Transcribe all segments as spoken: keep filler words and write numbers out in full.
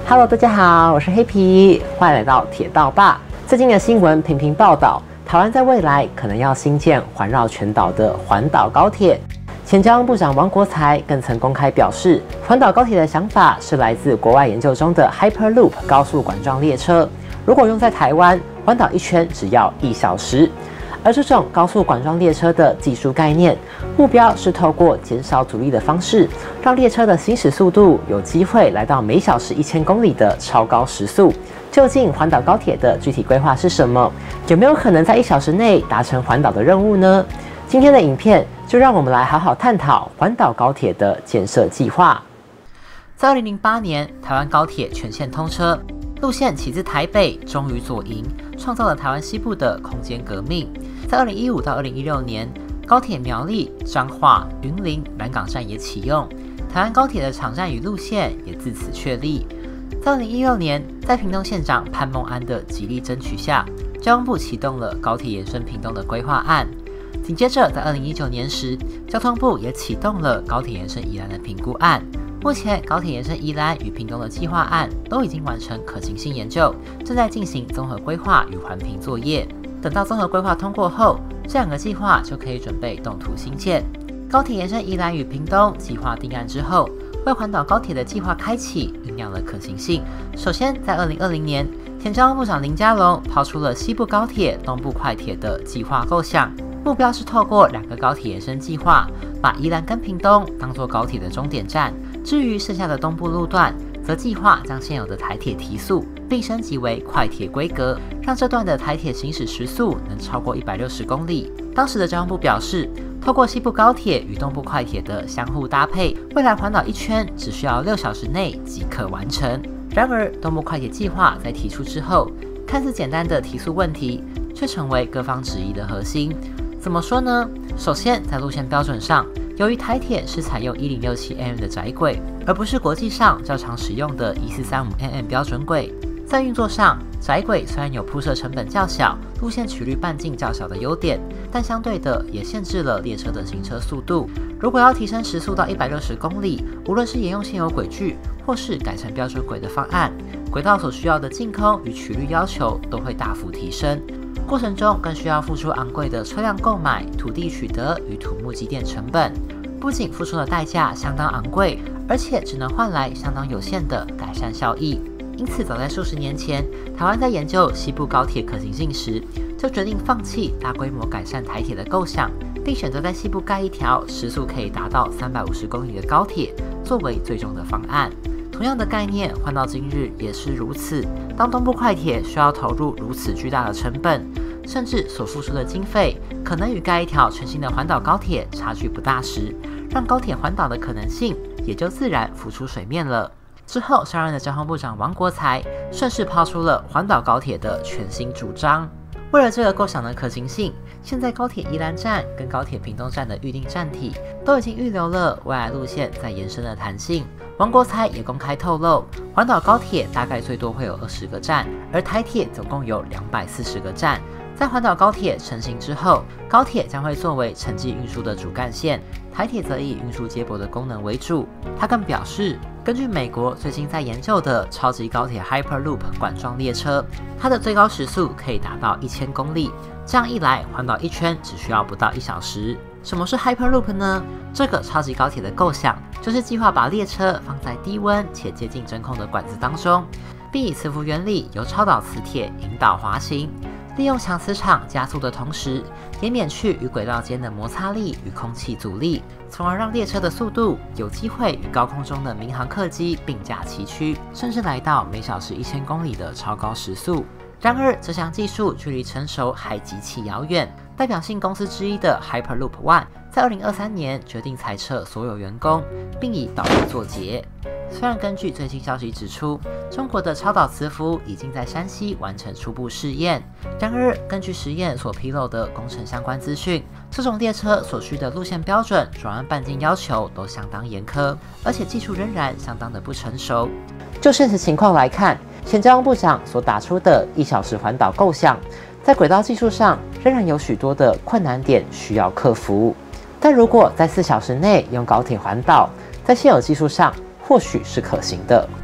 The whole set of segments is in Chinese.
Hello， 大家好，我是黑皮，欢迎来到铁道吧。最近的新闻频频报道，台湾在未来可能要新建环绕全岛的环岛高铁。前交通部长王国材更曾公开表示，环岛高铁的想法是来自国外研究中的 Hyperloop 高速管状列车，如果用在台湾，环岛一圈只要一小时。而这种高速管状列车的技术概念，目标是透过减少阻力的方式，让列车的行驶速度有机会来到每小时一千公里的超高时速。究竟环岛高铁的具体规划是什么？有没有可能在一小时内达成环岛的任务呢？今天的影片就让我们来好好探讨环岛高铁的建设计划。在二零零八年，台湾高铁全线通车，路线起自台北，终于左营，创造了台湾西部的空间革命。在二零一五到二零一六年，高铁苗栗、彰化、云林、南港站也启用，台湾高铁的场站与路线也自此确立。在二零一六年，在屏东县长潘孟安的极力争取下，交通部启动了高铁延伸屏东的规划案。紧接着，在二零一九年时，交通部也启动了高铁延伸宜兰的评估案。目前，高铁延伸宜兰与屏东的计划案都已经完成可行性研究，正在进行综合规划与环评作业。等到综合规划通过后，这两个计划就可以准备动土兴建。高铁延伸宜兰与屏东计划定案之后，为环岛高铁的计划开启酝酿了可行性。首先，在二零二零年，前交通部长林佳龙抛出了西部高铁、东部快铁的计划构想，目标是透过两个高铁延伸计划，把宜兰跟屏东当作高铁的终点站。至于剩下的东部路段，则计划将现有的台铁提速，并升级为快铁规格，让这段的台铁行驶时速能超过一百六十公里。当时的交通部表示，透过西部高铁与东部快铁的相互搭配，未来环岛一圈只需要六小时内即可完成。然而，东部快铁计划在提出之后，看似简单的提速问题，却成为各方质疑的核心。怎么说呢？首先，在路线标准上，由于台铁是采用一零六七 M 的窄轨，而不是国际上较常使用的一四三五 M 标准轨，在运作上，窄轨虽然有铺设成本较小、路线曲率半径较小的优点，但相对的也限制了列车的行车速度。如果要提升时速到一百六十公里，无论是沿用现有轨距，或是改成标准轨的方案，轨道所需要的净空与曲率要求都会大幅提升。过程中更需要付出昂贵的车辆购买、土地取得与土木机电成本，不仅付出的代价相当昂贵，而且只能换来相当有限的改善效益。因此，早在数十年前，台湾在研究西部高铁可行性时，就决定放弃大规模改善台铁的构想，并选择在西部盖一条时速可以达到三百五十公里的高铁，作为最终的方案。同样的概念换到今日也是如此。当东部快铁需要投入如此巨大的成本，甚至所付出的经费可能与盖一条全新的环岛高铁差距不大时，让高铁环岛的可能性也就自然浮出水面了。之后，上任的交通部长王国材顺势抛出了环岛高铁的全新主张。为了这个构想的可行性，现在高铁宜兰站跟高铁屏东站的预定站体都已经预留了未来路线再延伸的弹性。王国材也公开透露，环岛高铁大概最多会有二十个站，而台铁总共有两百四十个站。在环岛高铁成型之后，高铁将会作为城际运输的主干线，台铁则以运输接驳的功能为主。他更表示，根据美国最近在研究的超级高铁 Hyperloop 管状列车，它的最高时速可以达到一千公里，这样一来，环岛一圈只需要不到一小时。什么是 Hyperloop 呢？这个超级高铁的构想，就是计划把列车放在低温且接近真空的管子当中，并以磁浮原理由超导磁铁引导滑行，利用强磁场加速的同时，也免去与轨道间的摩擦力与空气阻力，从而让列车的速度有机会与高空中的民航客机并驾齐驱，甚至来到每小时一千公里的超高时速。然而，这项技术距离成熟还极其遥远。代表性公司之一的 Hyperloop One 在二零二三年决定裁撤所有员工，并以倒闭作结。虽然根据最新消息指出，中国的超导磁浮已经在山西完成初步试验，然而根据实验所披露的工程相关资讯，这种列车所需的路线标准、转弯半径要求都相当严苛，而且技术仍然相当的不成熟。就现实情况来看，前交通部长所打出的一小时环岛构想，在轨道技术上仍然有许多的困难点需要克服。但如果在四小时内用高铁环岛，在现有技术上或许是可行的。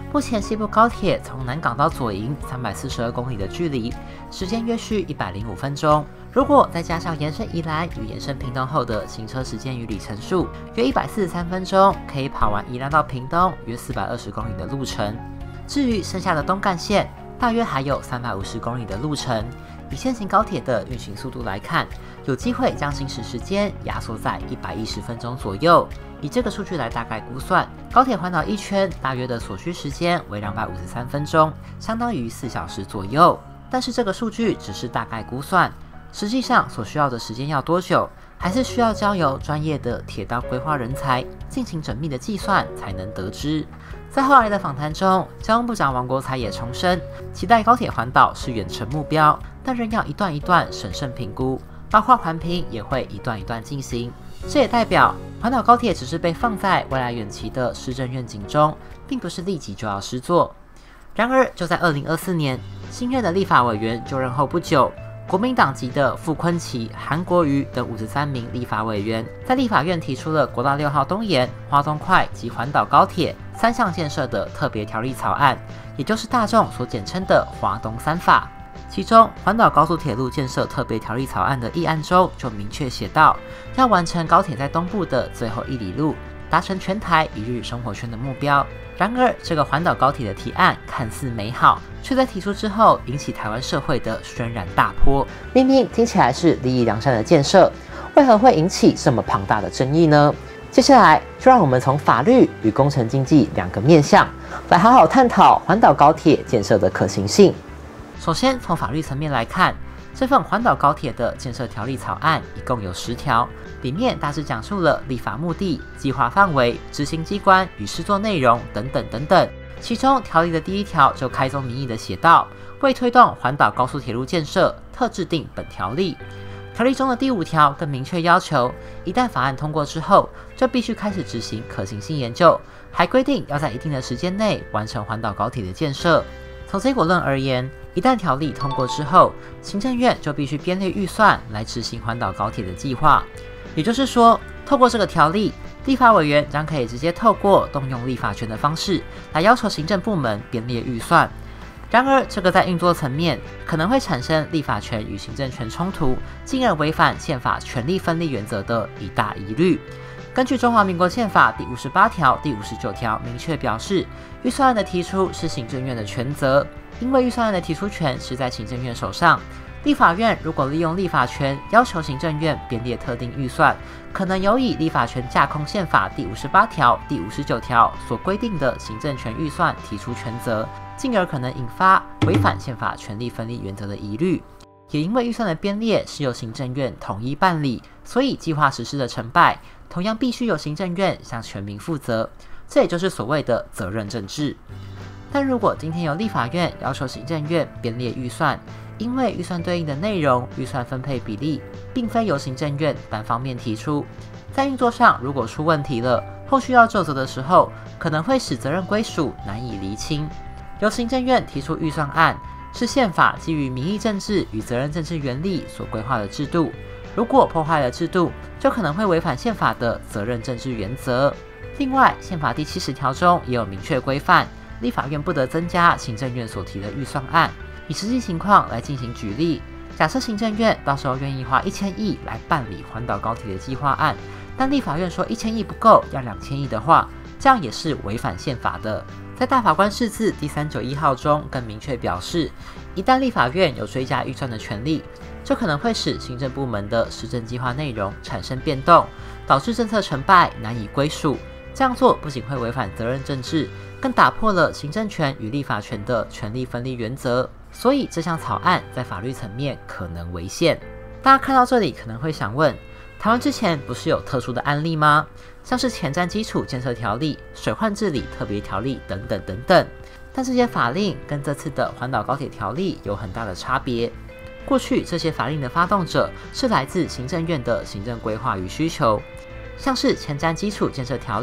目前西部高铁从南港到左营三百四十二公里的距离，时间约需一百零五分钟。如果再加上延伸宜兰与延伸屏东后的行车时间与里程数，约一百四十三分钟，可以跑完宜兰到屏东约四百二十公里的路程。至于剩下的东干线，大约还有三百五十公里的路程。以现行高铁的运行速度来看，有机会将行驶时间压缩在一百一十分钟左右。以这个数据来大概估算，高铁环岛一圈大约的所需时间为两百五十三分钟，相当于四小时左右。但是这个数据只是大概估算，实际上所需要的时间要多久，还是需要交由专业的铁道规划人才进行缜密的计算才能得知。在后来的访谈中，交通部长王国材也重申，期待高铁环岛是远程目标，但仍要一段一段审慎评估，包括环评也会一段一段进行。这也代表环岛高铁只是被放在未来远期的施政愿景中，并不是立即就要施作。然而，就在二零二四年，新任的立法委员就任后不久，国民党籍的傅昆萁、韩国瑜等五十三名立法委员，在立法院提出了国道六号东延、花东快及环岛高铁三项建设的特别条例草案，也就是大众所简称的华东三法。其中，环岛高速铁路建设特别条例草案的议案中就明确写道，要完成高铁在东部的最后一里路，达成全台一日生活圈的目标。然而，这个环岛高铁的提案看似美好，却在提出之后引起台湾社会的轩然大波。明明听起来是利益良善的建设，为何会引起这么庞大的争议呢？接下来就让我们从法律与工程经济两个面向，来好好探讨环岛高铁建设的可行性。首先，从法律层面来看，这份环岛高铁的建设条例草案一共有十条，里面大致讲述了立法目的、计划范围、执行机关与施作内容等等等等。其中条例的第一条就开宗明义的写道，为推动环岛高速铁路建设，特制定本条例。条例中的第五条更明确要求，一旦法案通过之后，就必须开始执行可行性研究，还规定要在一定的时间内完成环岛高铁的建设。从结果论而言，一旦条例通过之后，行政院就必须编列预算来执行环岛高铁的计划。也就是说，透过这个条例，立法委员将可以直接透过动用立法权的方式来要求行政部门编列预算。然而，这个在运作层面可能会产生立法权与行政权冲突，进而违反宪法权力分立原则的一大疑虑。根据中华民国宪法第五十八条、第五十九条明确表示，预算案的提出是行政院的权责，因为预算案的提出权是在行政院手上。立法院如果利用立法权要求行政院编列特定预算，可能有以立法权架空宪法第五十八条、第五十九条所规定的行政权预算提出权责，进而可能引发违反宪法权力分立原则的疑虑。也因为预算的编列是由行政院统一办理，所以计划实施的成败同样必须由行政院向全民负责，这也就是所谓的责任政治。但如果今天由立法院要求行政院编列预算，因为预算对应的内容、预算分配比例并非由行政院单方面提出，在运作上如果出问题了，后续要究责的时候，可能会使责任归属难以厘清。由行政院提出预算案，是宪法基于民意政治与责任政治原理所规划的制度，如果破坏了制度，就可能会违反宪法的责任政治原则。另外，宪法第七十条中也有明确规范，立法院不得增加行政院所提的预算案。以实际情况来进行举例，假设行政院到时候愿意花一千亿来办理环岛高铁的计划案，但立法院说一千亿不够，要两千亿的话，这样也是违反宪法的。在大法官释字第三九一号中更明确表示，一旦立法院有追加预算的权利，就可能会使行政部门的施政计划内容产生变动，导致政策成败难以归属。这样做不仅会违反责任政治，更打破了行政权与立法权的权力分立原则。所以这项草案在法律层面可能违宪。大家看到这里可能会想问，台湾之前不是有特殊的案例吗？像是前瞻基础建设条例、水患治理特别条例等等等等。但这些法令跟这次的环岛高铁条例有很大的差别。过去这些法令的发动者是来自行政院的行政规划与需求，像是前瞻基础建设条例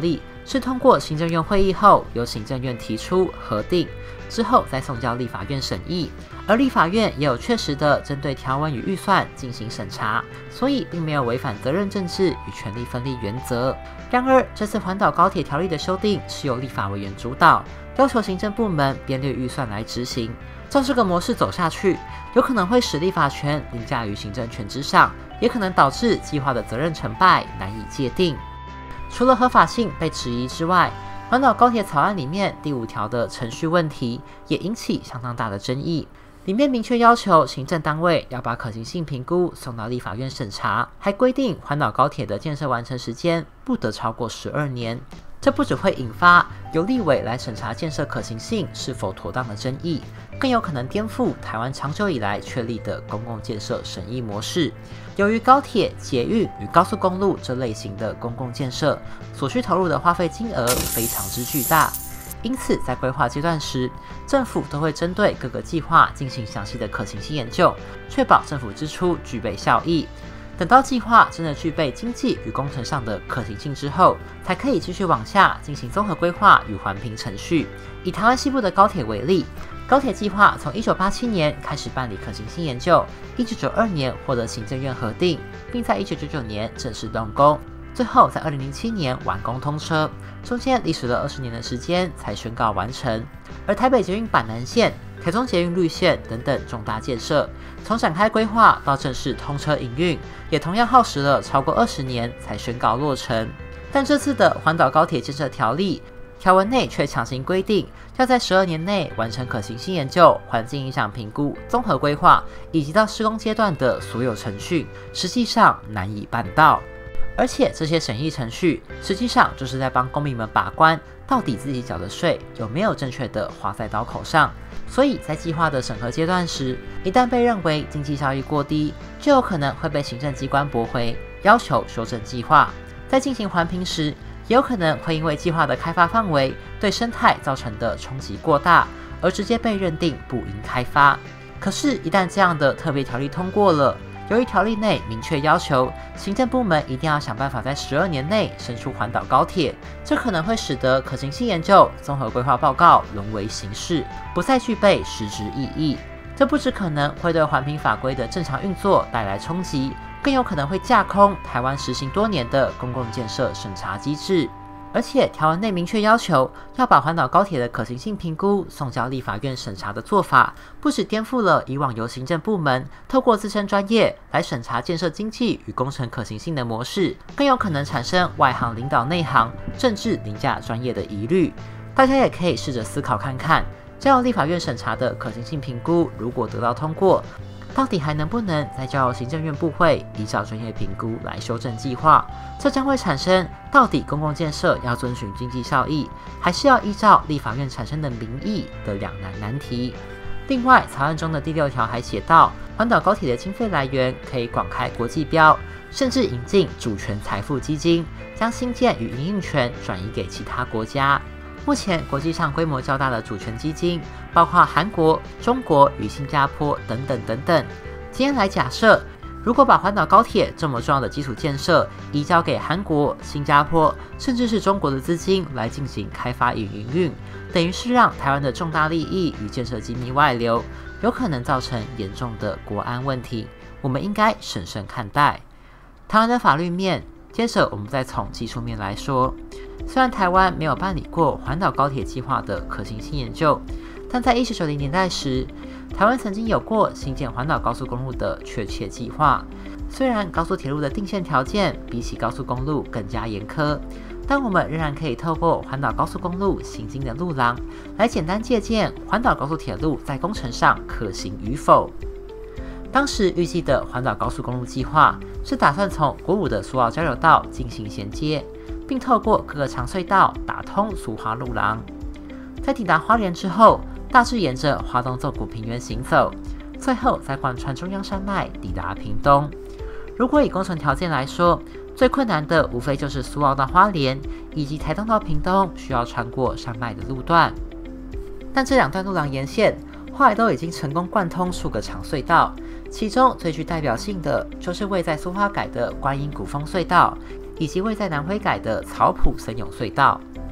是通过行政院会议后，由行政院提出核定，之后再送交立法院审议。而立法院也有确实的针对条文与预算进行审查，所以并没有违反责任政治与权力分立原则。然而，这次环岛高铁条例的修订是由立法委员主导，要求行政部门编列预算来执行。照这个模式走下去，有可能会使立法权凌驾于行政权之上，也可能导致计划的责任成败难以界定。除了合法性被质疑之外，环岛高铁草案里面第五条的程序问题也引起相当大的争议。里面明确要求行政单位要把可行性评估送到立法院审查，还规定环岛高铁的建设完成时间不得超过十二年。这不只会引发由立委来审查建设可行性是否妥当的争议，更有可能颠覆台湾长久以来确立的公共建设审议模式。由于高铁、捷运与高速公路这类型的公共建设所需投入的花费金额非常之巨大，因此在规划阶段时，政府都会针对各个计划进行详细的可行性研究，确保政府支出具备效益。等到计划真的具备经济与工程上的可行性之后，才可以继续往下进行综合规划与环评程序。以台湾西部的高铁为例，高铁计划从一九八七年开始办理可行性研究，一九九二年获得行政院核定，并在一九九九年正式动工，最后在二零零七年完工通车，中间历时了二十年的时间才宣告完成。而台北捷运板南线、台中捷运绿线等等重大建设，从展开规划到正式通车营运，也同样耗时了超过二十年才宣告落成。但这次的环岛高铁建设条例条文内却强行规定，要在十二年内完成可行性研究、环境影响评估、综合规划以及到施工阶段的所有程序，实际上难以办到。而且这些审议程序实际上就是在帮公民们把关，到底自己缴的税有没有正确的花在刀口上。所以在计划的审核阶段时，一旦被认为经济效益过低，就有可能会被行政机关驳回，要求修正计划。在进行环评时，也有可能会因为计划的开发范围对生态造成的冲击过大，而直接被认定不应开发。可是，一旦这样的特别条例通过了，由于条例内明确要求行政部门一定要想办法在十二年内生出环岛高铁，这可能会使得可行性研究、综合规划报告沦为形式，不再具备实质意义。这不只可能会对环评法规的正常运作带来冲击，更有可能会架空台湾实行多年的公共建设审查机制。而且条文内明确要求要把环岛高铁的可行性评估送交立法院审查的做法，不只颠覆了以往由行政部门透过自身专业来审查建设经济与工程可行性的模式，更有可能产生外行领导内行、政治凌驾专业的疑虑。大家也可以试着思考看看，交由立法院审查的可行性评估如果得到通过，到底还能不能再交由行政院部会依照专业评估来修正计划？这将会产生到底公共建设要遵循经济效益，还是要依照立法院产生的民意的两难难题。另外，草案中的第六条还写到，环岛高铁的经费来源可以广开国际标，甚至引进主权财富基金，将新建与营运权转移给其他国家。目前国际上规模较大的主权基金，包括韩国、中国与新加坡等等等等。今天来假设，如果把环岛高铁这么重要的基础建设移交给韩国、新加坡，甚至是中国的资金来进行开发与营运，等于是让台湾的重大利益与建设机密外流，有可能造成严重的国安问题。我们应该审慎看待。台湾的法律面，接着我们再从技术面来说。虽然台湾没有办理过环岛高铁计划的可行性研究，但在一九九零年代时，台湾曾经有过新建环岛高速公路的确切计划。虽然高速铁路的定线条件比起高速公路更加严苛，但我们仍然可以透过环岛高速公路行经的路廊，来简单借鉴环岛高速铁路在工程上可行与否。当时预计的环岛高速公路计划是打算从国五的苏澳交流道进行衔接，并透过各个长隧道打通苏花路廊。在抵达花莲之后，大致沿着花东纵谷平原行走，最后再贯穿中央山脉抵达屏东。如果以工程条件来说，最困难的无非就是苏澳到花莲以及台东到屏东需要穿过山脉的路段。但这两段路廊沿线后来都已经成功贯通数个长隧道，其中最具代表性的就是位在苏花改的观音古峰隧道，以及位在南回改的草埔森永隧道。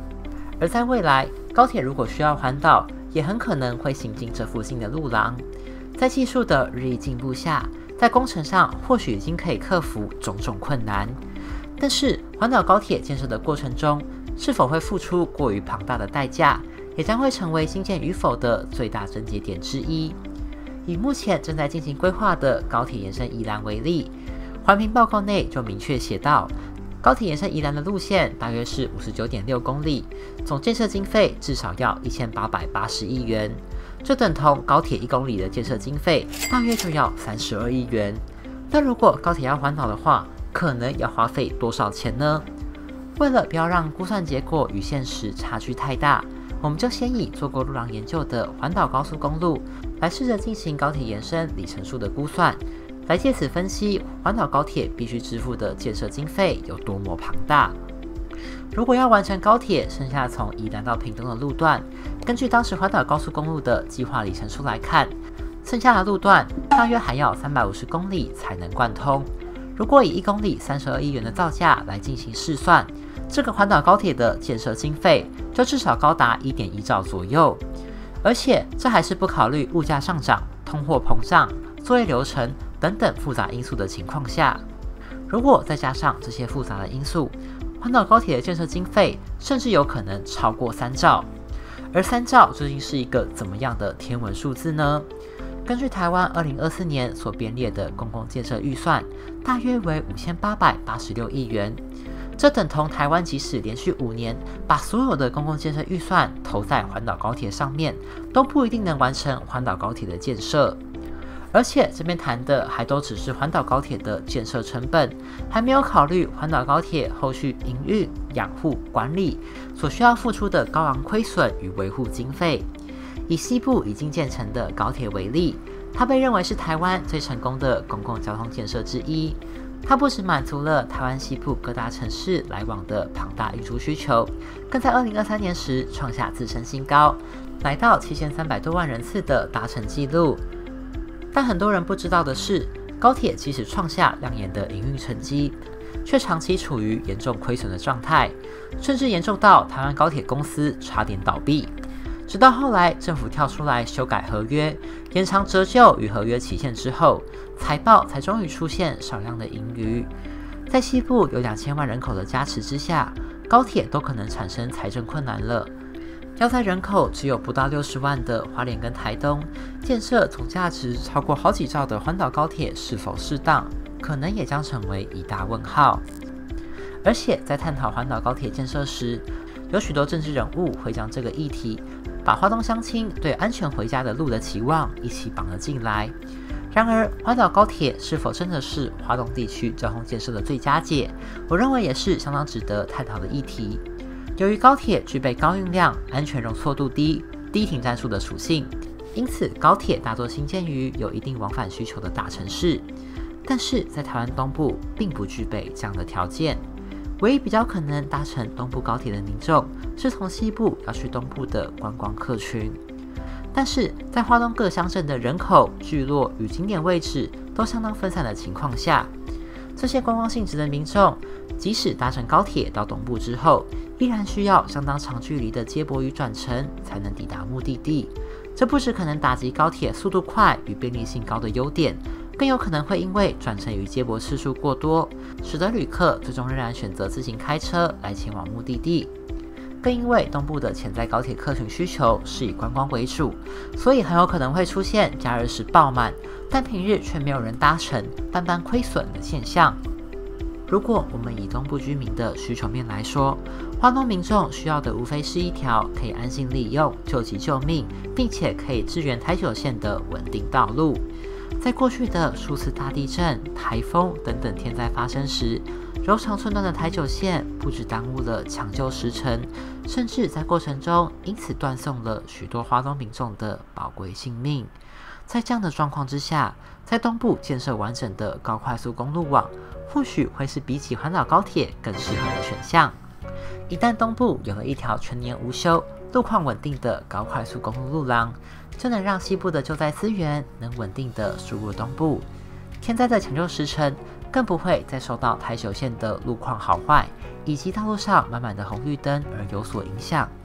而在未来，高铁如果需要环岛，也很可能会行进这附近的路廊。在技术的日益进步下，在工程上或许已经可以克服种种困难。但是环岛高铁建设的过程中，是否会付出过于庞大的代价，也将会成为新建与否的最大症结点之一。以目前正在进行规划的高铁延伸宜兰为例，环评报告内就明确写道，高铁延伸宜兰的路线大约是 五十九点六公里，总建设经费至少要一千八百八十亿元，这等同高铁一公里的建设经费大约就要三十二亿元。那如果高铁要环岛的话，可能要花费多少钱呢？为了不要让估算结果与现实差距太大，我们就先以做过路廊研究的环岛高速公路来试着进行高铁延伸里程数的估算，来借此分析环岛高铁必须支付的建设经费有多么庞大。如果要完成高铁剩下从宜兰到屏东的路段，根据当时环岛高速公路的计划里程数来看，剩下的路段大约还要三百五十公里才能贯通。如果以一公里三十二亿元的造价来进行试算，这个环岛高铁的建设经费就至少高达 一点一兆左右。而且这还是不考虑物价上涨、通货膨胀、作业流程等等复杂因素的情况下。如果再加上这些复杂的因素，环岛高铁的建设经费甚至有可能超过三兆。而三兆究竟是一个怎么样的天文数字呢？根据台湾二零二四年所编列的公共建设预算，大约为五千八百八十六亿元。这等同台湾即使连续五年把所有的公共建设预算投在环岛高铁上面，都不一定能完成环岛高铁的建设。而且这边谈的还都只是环岛高铁的建设成本，还没有考虑环岛高铁后续营运、养护、管理所需要付出的高昂亏损与维护经费。以西部已经建成的高铁为例，它被认为是台湾最成功的公共交通建设之一。它不只满足了台湾西部各大城市来往的庞大运输需求，更在二零二三年时创下自身新高，来到七千三百多万人次的达成纪录。但很多人不知道的是，高铁即使创下亮眼的营运成绩，却长期处于严重亏损的状态，甚至严重到台湾高铁公司差点倒闭。直到后来政府跳出来修改合约，延长折旧与合约期限之后，财报才终于出现少量的盈余。在西部有两千万人口的加持之下，高铁都可能产生财政困难了。要在人口只有不到六十万的花莲跟台东建设总价值超过好几兆的环岛高铁是否适当，可能也将成为一大问号。而且在探讨环岛高铁建设时，有许多政治人物会将这个议题把花东乡亲对安全回家的路的期望一起绑了进来。然而，环岛高铁是否真的是花东地区交通建设的最佳解，我认为也是相当值得探讨的议题。由于高铁具备高运量、安全容错度低、低停站数的属性，因此高铁大多兴建于有一定往返需求的大城市。但是在台湾东部并不具备这样的条件，唯一比较可能搭乘东部高铁的民众是从西部要去东部的观光客群。但是在花东各乡镇的人口、聚落与景点位置都相当分散的情况下，这些观光性质的民众即使搭乘高铁到东部之后，依然需要相当长距离的接驳与转乘才能抵达目的地。这不只可能打击高铁速度快与便利性高的优点，更有可能会因为转乘与接驳次数过多，使得旅客最终仍然选择自行开车来前往目的地。更因为东部的潜在高铁客群需求是以观光为主，所以很有可能会出现假日时爆满，但平日却没有人搭乘，半半亏损的现象。如果我们以东部居民的需求面来说，花东民众需要的无非是一条可以安心利用、救急救命，并且可以支援台九线的稳定道路。在过去的数次大地震、台风等等天灾发生时，柔肠寸断的台九线不只耽误了抢救时程，甚至在过程中因此断送了许多花东民众的宝贵性命。在这样的状况之下，在东部建设完整的高快速公路网，或许会是比起环岛高铁更适合的选项。一旦东部有了一条全年无休、路况稳定的高快速公路路廊，就能让西部的救灾资源能稳定的输入东部，天灾的抢救时程更不会再受到台九线的路况好坏以及道路上满满的红绿灯而有所影响。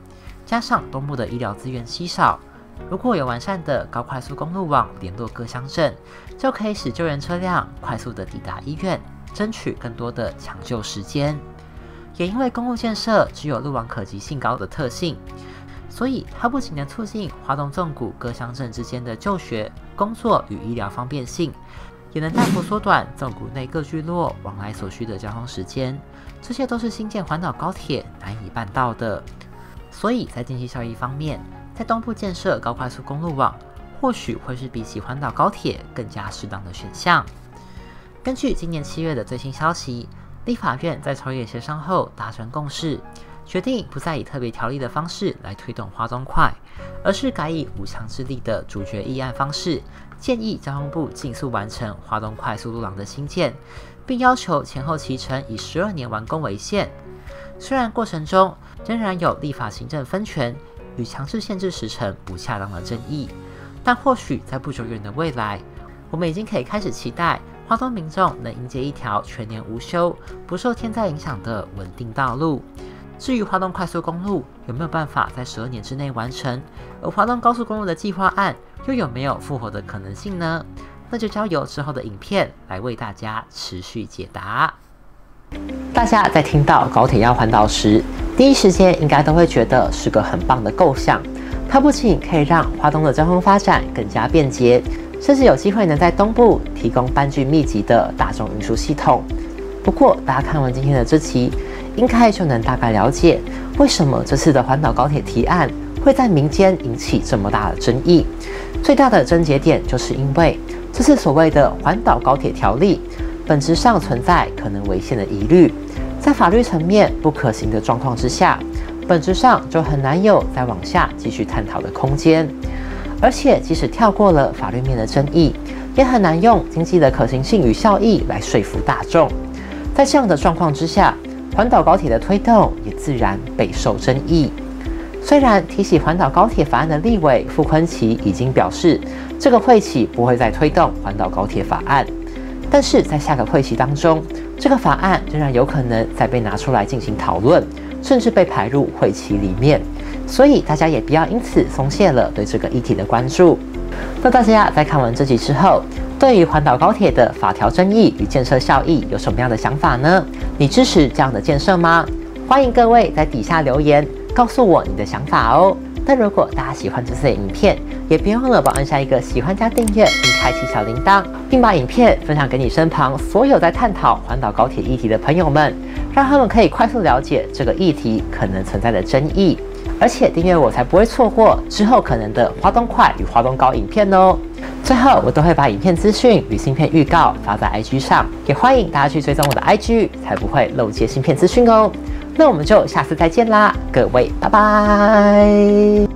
加上东部的医疗资源稀少，如果有完善的高快速公路网联络各乡镇，就可以使救援车辆快速的抵达医院，争取更多的抢救时间。也因为公路建设具有路网可及性高的特性，所以它不仅能促进花东纵谷各乡镇之间的就学、工作与医疗方便性，也能大幅缩短纵谷内各聚落往来所需的交通时间。这些都是新建环岛高铁难以办到的。所以在经济效益方面，在东部建设高快速公路网，或许会是比起环岛高铁更加适当的选项。根据今年七月的最新消息，立法院在朝野协商后达成共识，决定不再以特别条例的方式来推动花东快，而是改以无强制力的主决议案方式，建议交通部尽速完成花东快速路廊的新建，并要求前后期程以十二年完工为限。虽然过程中仍然有立法行政分权与强制限制时程不恰当的争议，但或许在不久远的未来，我们已经可以开始期待花东民众能迎接一条全年无休、不受天灾影响的稳定道路。至于花东快速公路有没有办法在十二年之内完成，而花东高速公路的计划案又有没有复活的可能性呢？那就交由之后的影片来为大家持续解答。大家在听到高铁要环岛时，第一时间应该都会觉得是个很棒的构想。它不仅可以让花东的交通发展更加便捷，甚至有机会能在东部提供班距密集的大众运输系统。不过，大家看完今天的这期，应该就能大概了解为什么这次的环岛高铁提案会在民间引起这么大的争议。最大的症结点就是因为这次所谓的环岛高铁条例，本质上存在可能违宪的疑虑，在法律层面不可行的状况之下，本质上就很难有再往下继续探讨的空间。而且，即使跳过了法律面的争议，也很难用经济的可行性与效益来说服大众。在这样的状况之下，环岛高铁的推动也自然备受争议。虽然提起环岛高铁法案的立委傅昆萁已经表示，这个会期不会再推动环岛高铁法案，但是在下个会期当中，这个法案仍然有可能再被拿出来进行讨论，甚至被排入会期里面。所以大家也不要因此松懈了对这个议题的关注。那大家在看完这集之后，对于环岛高铁的法条争议与建设效益有什么样的想法呢？你支持这样的建设吗？欢迎各位在底下留言告诉我你的想法哦。那如果大家喜欢这次的影片，也别忘了帮按下一个喜欢加订阅，并开启小铃铛，并把影片分享给你身旁所有在探讨环岛高铁议题的朋友们，让他们可以快速了解这个议题可能存在的争议。而且订阅我才不会错过之后可能的花东快与花东高影片哦。最后，我都会把影片资讯与新片预告发在 I G 上，也欢迎大家去追踪我的 I G， 才不会漏接新片资讯哦。那我们就下次再见啦，各位，拜拜。